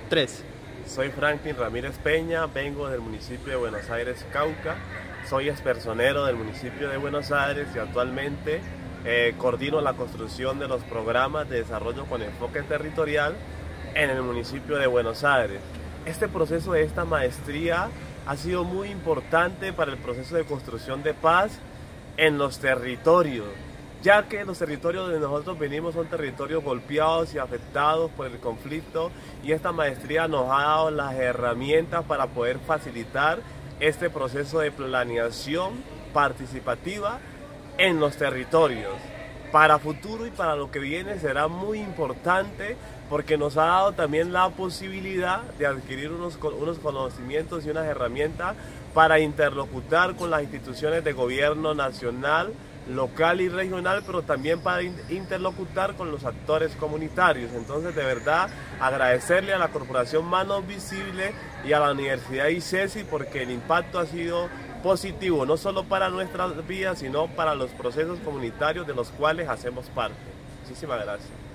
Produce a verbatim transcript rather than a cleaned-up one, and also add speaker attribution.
Speaker 1: Tres.
Speaker 2: Soy Franklin Ramírez Peña, vengo del municipio de Buenos Aires, Cauca. Soy expersonero del municipio de Buenos Aires y actualmente eh, coordino la construcción de los programas de desarrollo con enfoque territorial en el municipio de Buenos Aires. Este proceso de esta maestría ha sido muy importante para el proceso de construcción de paz en los territorios, ya que los territorios donde nosotros venimos son territorios golpeados y afectados por el conflicto, y esta maestría nos ha dado las herramientas para poder facilitar este proceso de planeación participativa en los territorios. Para futuro y para lo que viene será muy importante porque nos ha dado también la posibilidad de adquirir unos, unos conocimientos y unas herramientas para interlocutar con las instituciones de gobierno nacional, local y regional, pero también para interlocutar con los actores comunitarios. Entonces, de verdad, agradecerle a la Corporación Manos Visibles y a la Universidad ICESI porque el impacto ha sido positivo, no solo para nuestras vidas, sino para los procesos comunitarios de los cuales hacemos parte. Muchísimas gracias.